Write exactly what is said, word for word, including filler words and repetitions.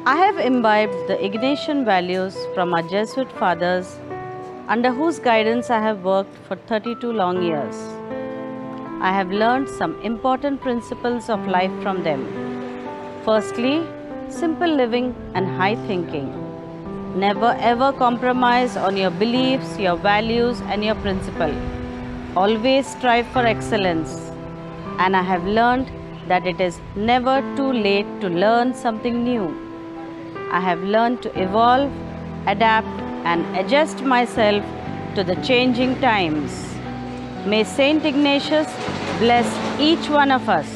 I have imbibed the Ignatian values from our Jesuit fathers, under whose guidance I have worked for thirty-two long years. I have learned some important principles of life from them. Firstly, simple living and high thinking. Never ever compromise on your beliefs, your values, and your principle. Always strive for excellence. And I have learned that it is never too late to learn something new. I have learned to evolve, adapt, and adjust myself to the changing times. May Saint Ignatius bless each one of us.